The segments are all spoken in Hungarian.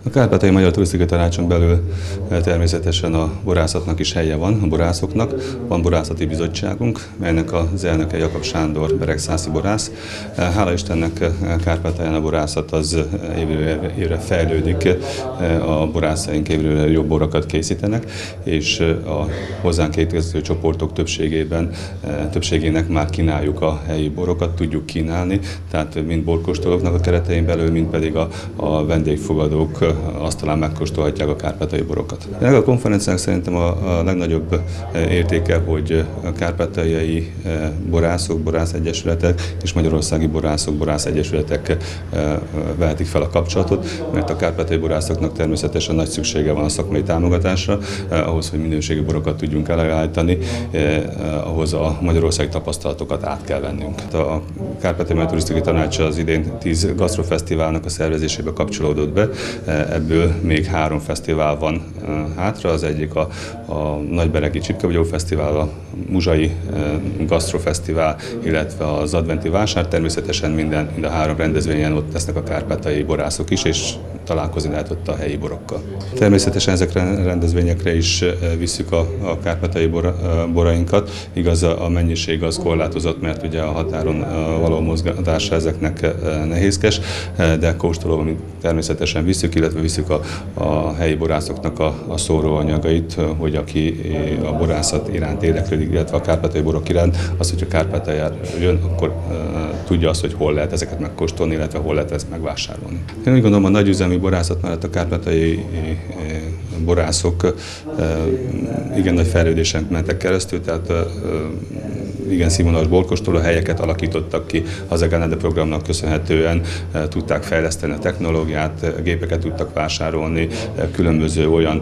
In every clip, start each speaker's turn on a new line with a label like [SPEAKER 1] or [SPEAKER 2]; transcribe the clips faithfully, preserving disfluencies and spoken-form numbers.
[SPEAKER 1] A Kárpátaljai Magyar Turisztikai Tanácson belül természetesen a borászatnak is helye van, a borászoknak. Van borászati bizottságunk, melynek az elnöke Jakab Sándor beregszászi borász. Hála Istennek Kárpátalján a borászat az évről évre fejlődik, a borászaink évről jobb borokat készítenek, és a hozzánk érkező csoportok többségében, többségének már kínáljuk a helyi borokat, tudjuk kínálni, tehát mind borkóstolóknak a keretein belül, mind pedig a, a vendégfogadók asztalán megkóstolhatják a kárpátaljai borokat. A konferenciának szerintem a, a legnagyobb értéke, hogy a kárpátaljai borászok, borászegyesületek és magyarországi borászok, borászegyesületek vehetik fel a kapcsolatot, mert a kárpátaljai borászoknak természetesen nagy szüksége van a szakmai támogatásra, ahhoz, hogy minőségi borokat tudjunk elállítani, ahhoz a magyarországi tapasztalatokat át kell vennünk. A Kárpátaljai Magyar Turisztikai Tanács az idén tíz gasztrofesztiválnak a szervezésébe kapcsolódott be. Ebből még három fesztivál van hátra, az egyik a, a Nagyberegi Csipkebogyó Fesztivál, a Muzsai Gasztrofesztivál, illetve az Adventi Vásár. Természetesen minden, mind a három rendezvényen ott lesznek a kárpátaljai borászok is, és találkozni lehet ott a helyi borokkal. Természetesen ezekre a rendezvényekre is visszük a, a kárpátaljai bor, borainkat. Igaz, a mennyiség az korlátozott, mert ugye a határon való mozgatása ezeknek nehézkes, de kóstolóban természetesen visszük, illetve visszük a, a helyi borászoknak a, a szóróanyagait, hogy aki a borászat iránt érdeklődik, illetve a kárpátaljai borok iránt, az, hogyha Kárpátaljára jön, akkor uh, tudja azt, hogy hol lehet ezeket megkóstolni, illetve hol lehet ezt megvásárolni. Én úgy gondolom, a nagyüzemi borászat mellett a kárpátaljai borászok uh, igen nagy fejlődésen mentek keresztül, tehát uh, igen színvonalas borkóstoló helyeket alakítottak ki. Az e Gánede programnak köszönhetően e, tudták fejleszteni a technológiát, gépeket tudtak vásárolni, e, különböző olyan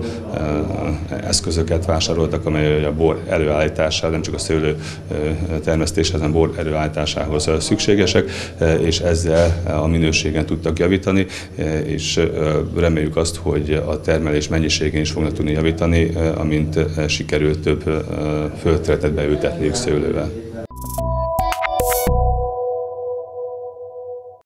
[SPEAKER 1] e, eszközöket vásároltak, amely a bor előállításához, nem csak a szőlő e, termesztéshez, hanem bor előállításához szükségesek, e, és ezzel a minőségen tudtak javítani, e, és e, reméljük azt, hogy a termelés mennyiségén is fognak tudni javítani, e, amint e, sikerült több e, földterületet beültetniük szőlővel.